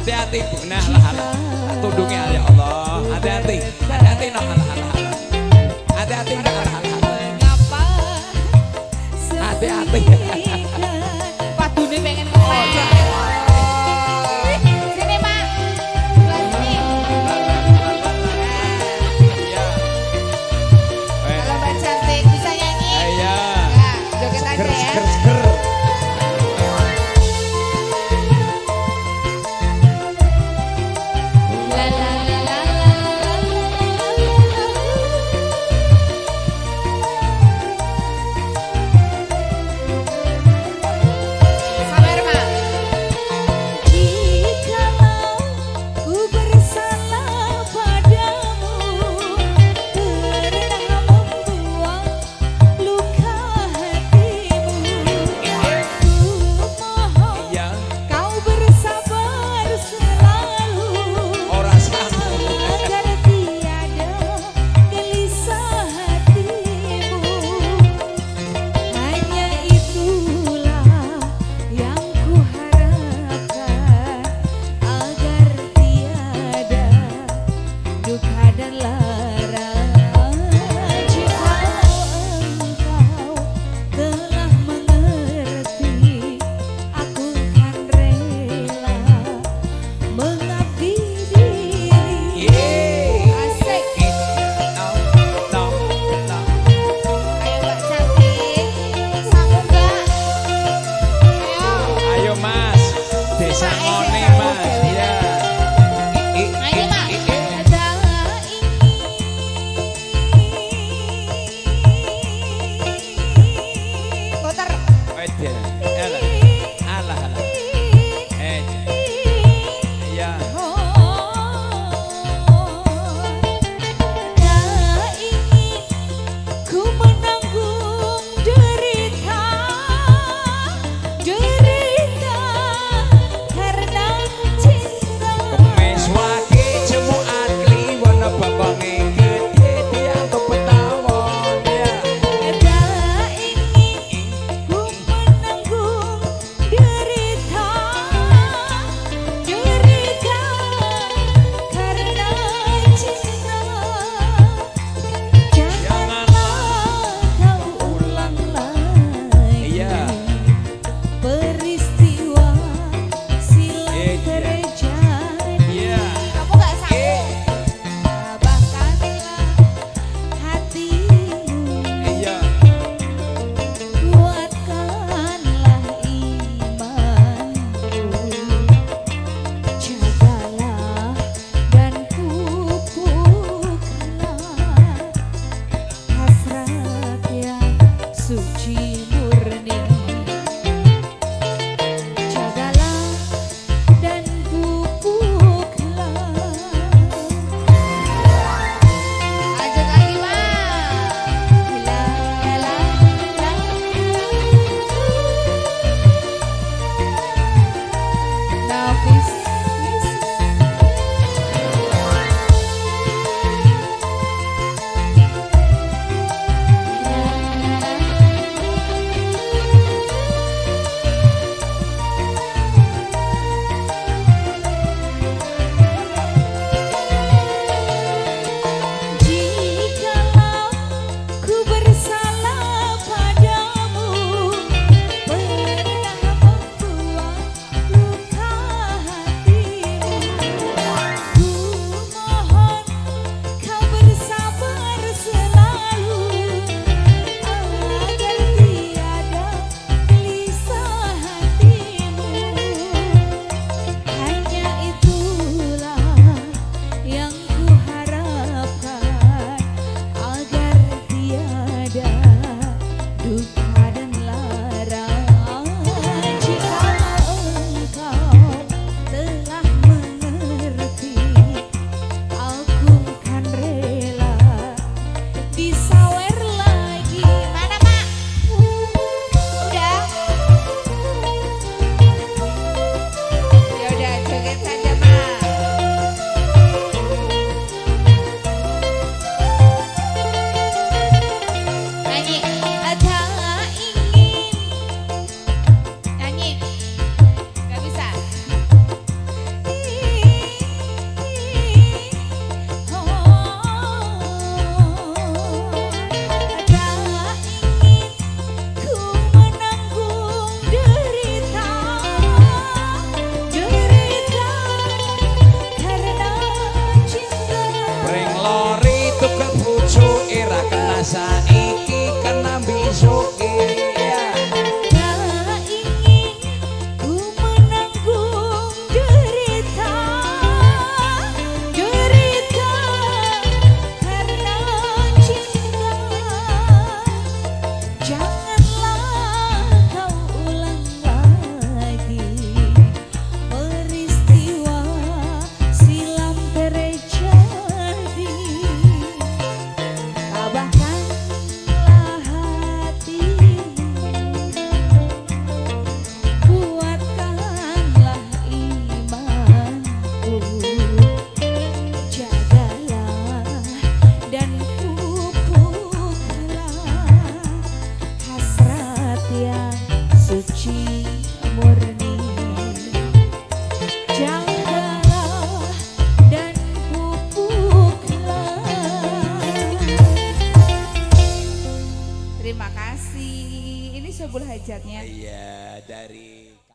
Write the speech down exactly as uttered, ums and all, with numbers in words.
Hati-hati Bu. Nah, lah lah. Tundungnya ya Allah. Hati-hati. Hati-hati no lah lah. Hati-hati no lah lah. Ngapa? Hati-hati. Padune pengen ngomong. Sini Pak. Sebelah sini. Iya. Kalau Mbak cantik bisa nyanyi? Iya. Ya, joget aja Seger ya. seger seger. La la la la Sabar Pak. Jikalau ku bersalah padamu, pernah membuang luka hatimu, ku mohon Iya. kau bersabar selalu, Ora sama. agar tiada gelisah hatimu. Hanya itulah yang kuharapkan, agar tiada duka dan lara. Jikalau engkau telah mengerti, aku kan rela mengabdi diri. Asik. No, no, no. Ayo Mbak cantik. Sanggup gak? Ayo. Ayo Mas, desa Pak, ngone eh, Mas. dewe. Ya. I, i, Ayo Pak. i, i. Adalah Putar. Wede. Alah. Alah alah. Eh. Iya. Tak ingin ku menanggung derita, derita karena cinta. Kemes wake jemu akli warna babange gede dianggep petawon ya. Tak ingin ku menanggung derita, derita karena cinta. Janganlah kau ulang lagi Iya. peristiwa silam Iya. terjadi. Iya. Kamu gak sanggup. Tabahkanlah hatimu, Iya. kuatkanlah imanmu, jagalah dan pupuklah hasrat yang suci murni. Jagalah dan pupuklah. Lanjut lagi Pak. La la la la. Nafis. Jikalau ku bersalah padamu, pernah membuang luka kabul hajatnya. Iya, dari